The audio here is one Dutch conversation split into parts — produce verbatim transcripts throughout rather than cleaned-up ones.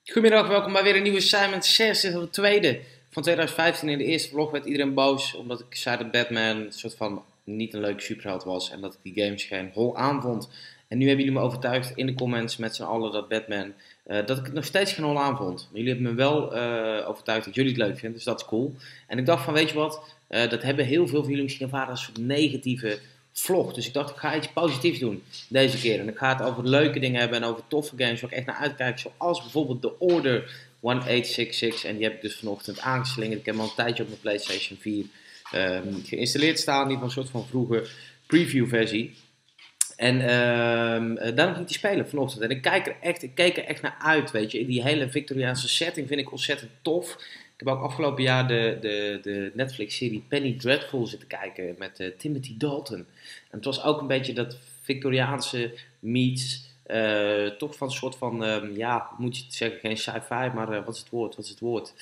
Goedemiddag, welkom bij weer een nieuwe Simon zes. Dit is al de tweede van twintig vijftien. In de eerste vlog werd iedereen boos omdat ik zei dat Batman een soort van niet een leuke superheld was en dat ik die games geen hol aan vond. En nu hebben jullie me overtuigd in de comments met z'n allen dat Batman, uh, dat ik het nog steeds geen hol aan vond. Maar jullie hebben me wel uh, overtuigd dat jullie het leuk vinden, dus dat is cool. En ik dacht van, weet je wat, uh, dat hebben heel veel van jullie misschien ervaren als een soort negatieve vlog. Dus ik dacht, ik ga iets positiefs doen deze keer. En ik ga het over leuke dingen hebben en over toffe games waar ik echt naar uitkijk. Zoals bijvoorbeeld The Order achttien zesenzestig. En die heb ik dus vanochtend aangeslingerd. Ik heb hem al een tijdje op mijn PlayStation vier um, geïnstalleerd staan. Die van een soort van vroege preview versie. En um, daarom ging ik die spelen vanochtend. En ik, kijk er echt, ik keek er echt naar uit, weet je. Die hele Victoriaanse setting vind ik ontzettend tof. Ik heb ook afgelopen jaar de, de, de Netflix-serie Penny Dreadful zitten kijken met uh, Timothy Dalton. En het was ook een beetje dat Victoriaanse meets, uh, toch van een soort van, um, ja, moet je het zeggen, geen sci-fi, maar uh, wat is het woord, wat is het woord?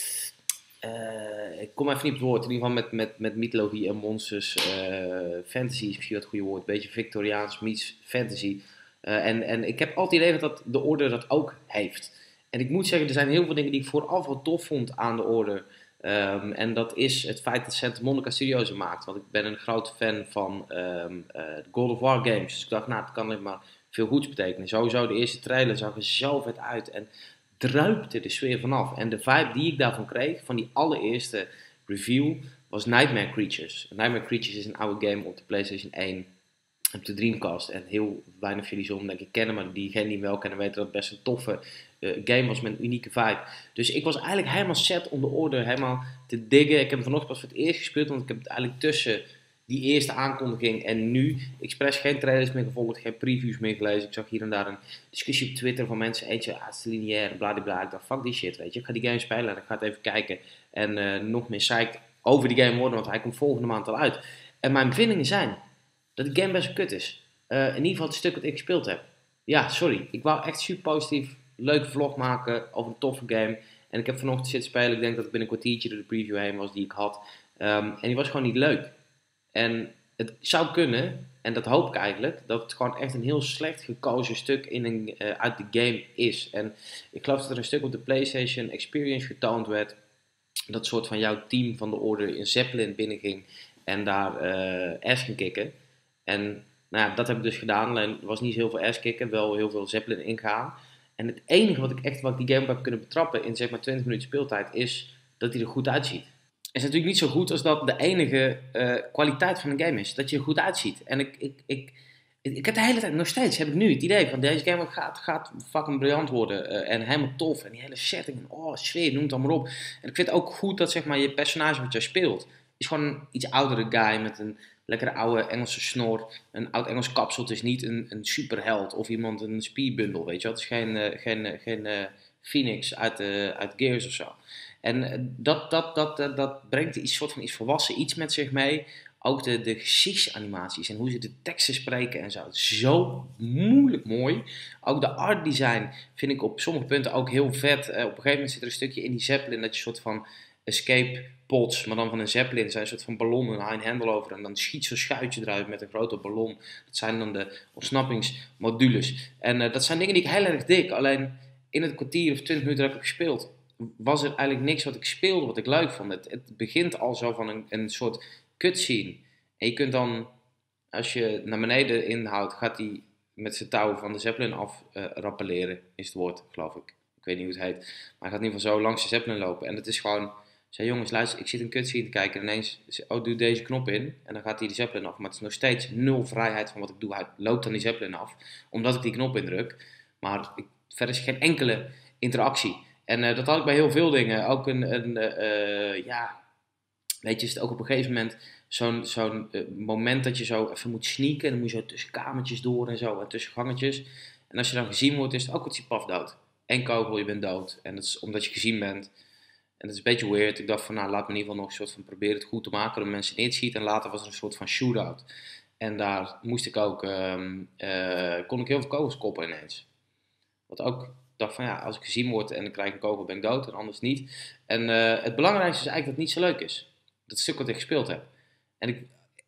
Uh, ik kom even niet op het woord, in ieder geval met, met, met mythologie en monsters, uh, fantasy is misschien het goede woord, een beetje Victoriaans meets fantasy. Uh, en, en ik heb altijd het idee dat de Orde dat ook heeft. En ik moet zeggen, er zijn heel veel dingen die ik vooraf wel tof vond aan de Orde. Um, en dat is het feit dat Santa Monica Studios maakt. Want ik ben een grote fan van um, uh, de God of War games. Dus ik dacht, nou, het kan alleen maar veel goeds betekenen. Sowieso, de eerste trailer zag er zo vet uit. En druipte de sfeer vanaf. En de vibe die ik daarvan kreeg, van die allereerste review, was Nightmare Creatures. Nightmare Creatures is een oude game op de PlayStation één. Op de Dreamcast. En heel weinig van jullie zullen denk ik kennen, maar diegenen die hem wel kennen weten dat het best een toffe uh, game was met een unieke vibe. Dus ik was eigenlijk helemaal set om de Order helemaal te diggen. Ik heb hem vanochtend pas voor het eerst gespeeld, want ik heb het eigenlijk tussen die eerste aankondiging en nu expres geen trailers meer gevolgd, geen previews meer gelezen. Ik zag hier en daar een discussie op Twitter van mensen, eentje, ah, het is lineair, bladibla. Ik dacht, fuck die shit, weet je. Ik ga die game spelen en ik ga het even kijken en uh, nog meer psyched over die game worden, want hij komt volgende maand al uit. En mijn bevindingen zijn dat de game best wel kut is. Uh, in ieder geval het stuk wat ik gespeeld heb. Ja, sorry. Ik wou echt super positief, leuke vlog maken over een toffe game. En ik heb vanochtend zitten spelen. Ik denk dat ik binnen een kwartiertje door de preview heen was die ik had. Um, en die was gewoon niet leuk. En het zou kunnen, en dat hoop ik eigenlijk, dat het gewoon echt een heel slecht gekozen stuk in een, uh, uit de game is. En ik geloof dat er een stuk op de PlayStation Experience getoond werd. Dat soort van jouw team van de Order in Zeppelin binnenging en daar uh, ass ging kicken. En nou ja, dat heb ik dus gedaan. Alleen er was niet heel veel ass kicken, wel heel veel Zeppelin ingaan. En het enige wat ik echt, wat ik die game heb kunnen betrappen in zeg maar twintig minuten speeltijd, is dat hij er goed uitziet. Het is natuurlijk niet zo goed als dat de enige uh, kwaliteit van een game is. Dat je er goed uitziet. En ik, ik, ik, ik, ik heb de hele tijd, nog steeds heb ik nu het idee van deze game gaat, gaat fucking briljant worden. Uh, en helemaal tof. En die hele setting. En oh, sfeer, noem het allemaal op. En ik vind het ook goed dat zeg maar je personage wat jij speelt, is gewoon een iets oudere guy met een lekkere oude Engelse snor. Een oud Engels kapsel. Het is niet een, een superheld of iemand een speedbundle, weet je wel. Het is geen, uh, geen, uh, geen uh, Phoenix uit, uh, uit Gears of zo. En dat, dat, dat, dat, dat brengt iets soort van iets volwassen, iets met zich mee. Ook de, de gezichtsanimaties en hoe ze de teksten spreken en zo. Zo moeilijk mooi. Ook de art design vind ik op sommige punten ook heel vet. Uh, op een gegeven moment zit er een stukje in die Zeppelin dat je een soort van escape pods, maar dan van een Zeppelin. Er zijn een soort van ballonnen, daar haal je een hendel over en dan schiet zo'n schuitje eruit met een grote ballon. Dat zijn dan de ontsnappingsmodules. En uh, dat zijn dingen die ik heel erg dik. Alleen in het kwartier of twintig minuten dat ik heb gespeeld, was er eigenlijk niks wat ik speelde, wat ik leuk vond. Het, het begint al zo van een, een soort cutscene. En je kunt dan, als je naar beneden inhoudt, gaat hij met zijn touw van de Zeppelin af uh, rappelleren, is het woord, geloof ik. Ik weet niet hoe het heet. Maar hij gaat in ieder geval zo langs de Zeppelin lopen. En het is gewoon, zei jongens, luister, ik zit een cutscene te kijken en ineens, oh, doe deze knop in. En dan gaat hij die Zeppelin af. Maar het is nog steeds nul vrijheid van wat ik doe. Hij loopt dan die Zeppelin af, omdat ik die knop indruk. Maar ik, verder is geen enkele interactie. En uh, dat had ik bij heel veel dingen. Ook een, een uh, uh, ja, weet je, is het ook op een gegeven moment zo'n zo'n uh, moment dat je zo even moet sneaken. En dan moet je zo tussen kamertjes door en zo, en tussen gangetjes. En als je dan gezien wordt, is het ook wat je paf dood. Eén kogel, je bent dood. En dat is omdat je gezien bent. En dat is een beetje weird. Ik dacht van, nou, laat me in ieder geval nog een soort van proberen het goed te maken. Dat mensen niet schieten. En later was er een soort van shootout. En daar moest ik ook, um, uh, kon ik heel veel kogels koppen ineens. Wat ook, dacht van ja, als ik gezien word en ik krijg een kogel, ben ik dood en anders niet. En uh, het belangrijkste is eigenlijk dat het niet zo leuk is. Dat stuk wat ik gespeeld heb. En ik,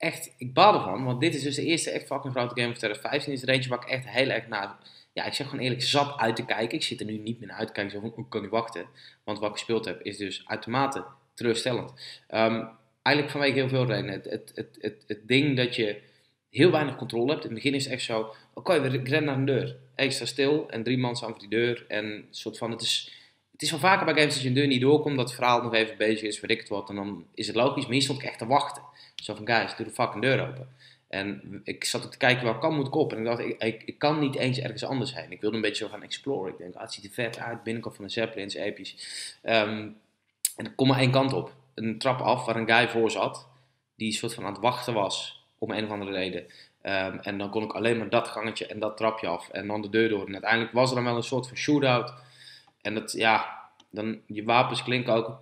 echt, ik baal ervan, want dit is dus de eerste echt fucking grote game van twintig vijftien. Is er eentje waar ik echt heel erg naar, ja, ik zeg gewoon eerlijk, zat uit te kijken. Ik zit er nu niet meer naar uit te kijken, zo van, ik kan niet wachten. Want wat ik gespeeld heb, is dus uitermate teleurstellend. Um, eigenlijk vanwege heel veel redenen. Het, het, het, het, het ding dat je heel weinig controle hebt. In het begin is het echt zo, oké, okay, we rennen naar een deur. Ik sta stil en drie man staan voor die deur. En soort van, het is, het is wel vaker bij games dat je een deur niet doorkomt, dat het verhaal nog even bezig is, weet ik het wat. En dan is het logisch, maar hier stond ik echt te wachten. Zo van, guys, doe de fucking deur open. En ik zat te kijken, welke kant moet ik op? En ik dacht, ik, ik, ik kan niet eens ergens anders heen. Ik wilde een beetje zo gaan exploren. Ik denk, ah, het ziet er vet uit, binnenkant van de Zeppelins, episch. Um, en ik kom maar één kant op. Een trap af waar een guy voor zat, die soort van aan het wachten was, om een of andere reden. Um, en dan kon ik alleen maar dat gangetje en dat trapje af en dan de deur door. En uiteindelijk was er dan wel een soort van shootout. En dat, ja, dan, je wapens klinken ook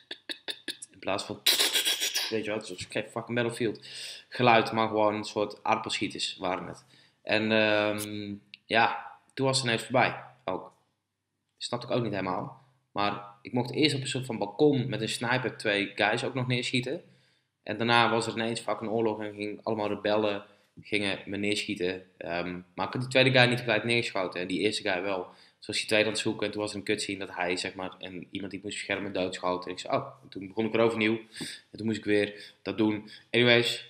in plaats van, weet je wat, het is geen fucking Battlefield geluid, maar gewoon een soort aardappelschieters waren het. En um, ja, toen was het ineens voorbij ook. Snapte ik ook niet helemaal. Maar ik mocht eerst op een soort van balkon met een sniper twee guys ook nog neerschieten. En daarna was er ineens fucking oorlog en gingen allemaal rebellen gingen me neerschieten. Um, maar ik had die tweede guy niet gelijk neergeschoten en die eerste guy wel. Zoals die tweede aan het zoeken en toen was er een cutscene dat hij, zeg maar, en iemand die ik moest beschermen doodschoot. En ik zei, oh, en toen begon ik er overnieuw. En toen moest ik weer dat doen. Anyways,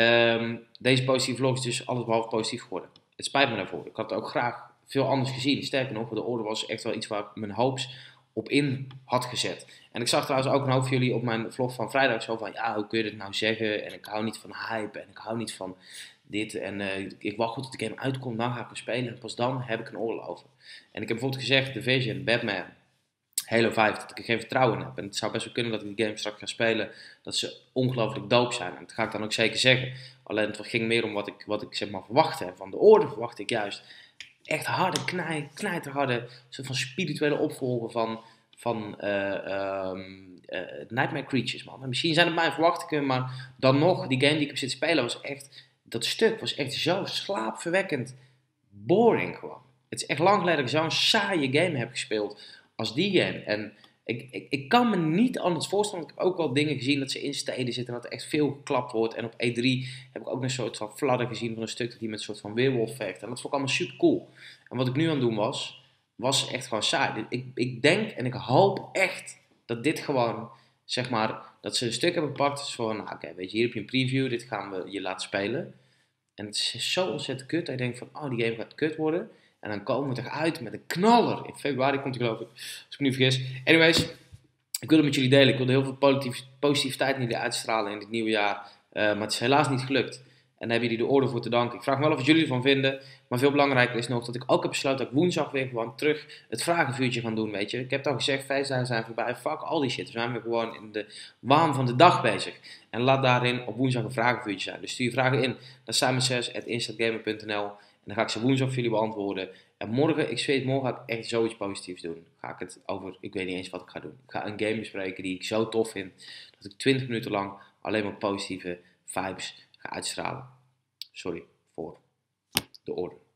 um, deze positieve vlog is dus alles behalve positief geworden. Het spijt me daarvoor. Ik had het ook graag veel anders gezien. Sterker nog, de orde was echt wel iets waar ik mijn hoops op in had gezet. En ik zag trouwens ook een hoop van jullie op mijn vlog van vrijdag zo van, ja, hoe kun je dit nou zeggen? En ik hou niet van hype en ik hou niet van dit. En uh, ik wacht tot de game uitkomt, dan ga ik hem spelen en pas dan heb ik een oordeel over. En ik heb bijvoorbeeld gezegd, Division, Batman, Halo vijf, dat ik er geen vertrouwen in heb. En het zou best wel kunnen dat ik die game straks ga spelen, dat ze ongelooflijk dope zijn. En dat ga ik dan ook zeker zeggen. Alleen het ging meer om wat ik, wat ik zeg maar verwachtte. Van de orde verwacht ik juist echt harde, knij, knijterharde, soort van spirituele opvolger van, van uh, um, uh, Nightmare Creatures, man. En misschien zijn het mijn verwachtingen, maar dan nog, die game die ik heb zitten spelen was echt, dat stuk was echt zo slaapverwekkend boring gewoon. Het is echt lang geleden dat ik zo'n saaie game heb gespeeld als die game. En ik, ik, ik kan me niet anders voorstellen. Ik heb ook wel dingen gezien dat ze in steden zitten en dat er echt veel geklapt wordt. En op E drie heb ik ook een soort van fladder gezien van een stuk dat hij met een soort van weerwolf vecht. En dat vond ik allemaal super cool. En wat ik nu aan het doen was, was echt gewoon saai. Ik, ik denk en ik hoop echt dat dit gewoon, zeg maar, dat ze een stuk hebben gepakt. Dus van, nou, oké, okay, weet je, hier heb je een preview, dit gaan we je laten spelen. En het is zo ontzettend kut dat je denkt van, oh, die game gaat kut worden. En dan komen we eruit met een knaller. In februari komt hij geloof ik, als ik me niet vergis. Anyways, ik wil het met jullie delen. Ik wilde heel veel positiviteit in jullie uitstralen in dit nieuwe jaar. Uh, maar het is helaas niet gelukt. En daar hebben jullie de orde voor te danken. Ik vraag me wel of jullie ervan vinden. Maar veel belangrijker is nog dat ik ook heb besloten dat ik woensdag weer gewoon terug het vragenvuurtje ga doen, weet je. Ik heb het al gezegd, feestdagen zijn voorbij. Fuck al die shit. We zijn weer gewoon in de waan van de dag bezig. En laat daarin op woensdag een vragenvuurtje zijn. Dus stuur je vragen in naar simon zes at instantgamer punt n l. En dan ga ik ze woensdag voor jullie beantwoorden. En morgen, ik zweer het, morgen ga ik echt zoiets positiefs doen. Ga ik het over, ik weet niet eens wat ik ga doen. Ik ga een game bespreken die ik zo tof vind, dat ik twintig minuten lang alleen maar positieve vibes ga uitstralen. Sorry voor de orde.